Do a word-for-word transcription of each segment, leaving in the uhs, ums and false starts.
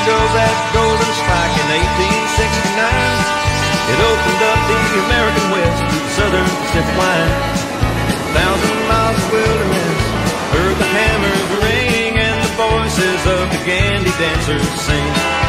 goes that golden strike in eighteen sixty-nine. It opened up the American West to the Southern Pacific line. A thousand miles of wilderness heard the hammers ring and the voices of the Gandy dancers sing.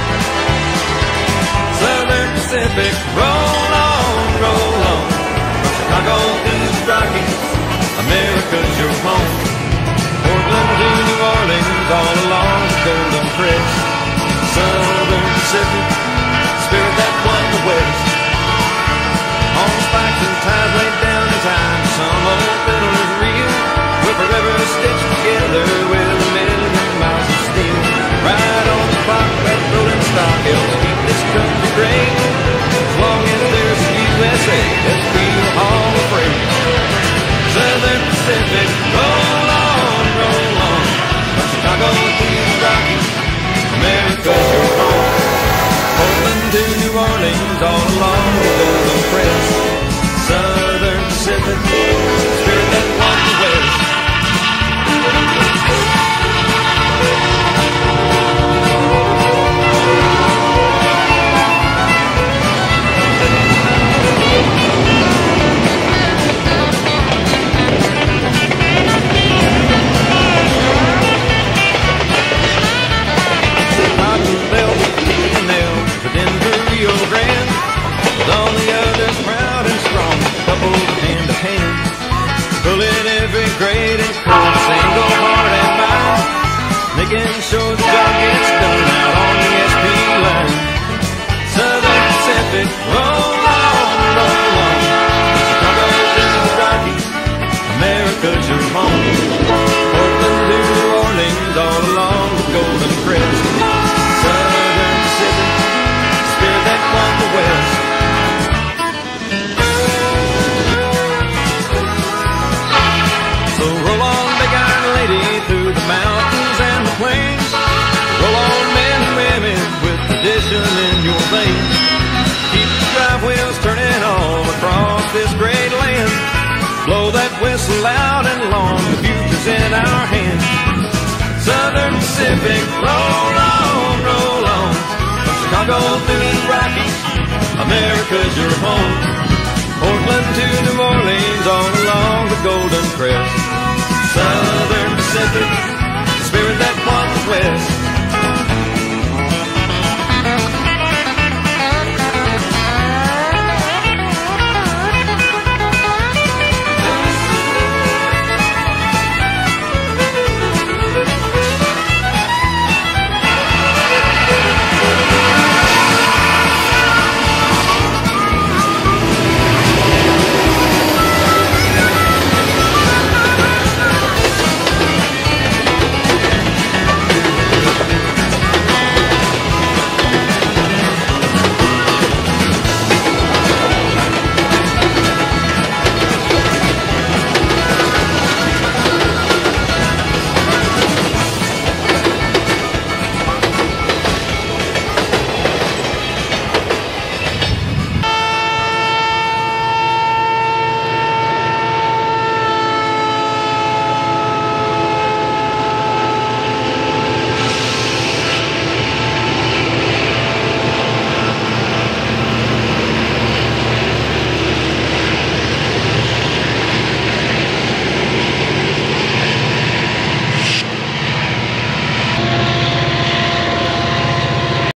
Southern Pacific, roll on, roll on, from Chicago to the Rockies, America's your home. Portland to New Orleans, all along the Golden Crest. Southern Pacific, spirit that won the West. On spikes and ties laid down in time, some old fiddler's reel will forever stitch together with a million miles of steel. Right on the clock, that rolling stock helps keep this country great. As long as there's a U S A, let's be the Hall of Fame. Southern Pacific, roll on, roll on, from Chicago to the Rockies, America's your home. Portland to New Orleans, all along the Golden Crest. Southern Pacific, spirit that won the West. Pulling every grade and code, single heart and mind, making sure the job gets done out on the S P line. Southern Pacific, roll on, roll on, Chicago to the Rockies, America's your home. Portland to New Orleans, all along the Golden Crest. Southern Pacific, spirit that won the West. Through the mountains and the plains, roll on men and women with tradition in your veins. Keep the drive wheels turning all across this great land. Blow that whistle loud and long, the future's in our hands. Southern Pacific, roll on, roll on, from Chicago to the Rockies, America's your home. Portland to New Orleans, all along the Golden Crest. Southern Pacific, spirit that won the West.